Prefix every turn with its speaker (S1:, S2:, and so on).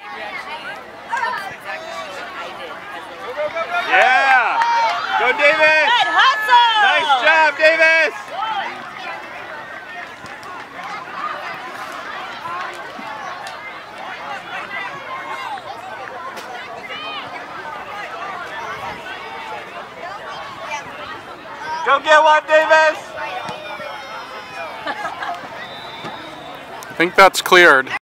S1: Yeah! Go Davis!
S2: Good hustle!
S1: Nice job, Davis! Go get one, Davis!
S3: I think that's cleared.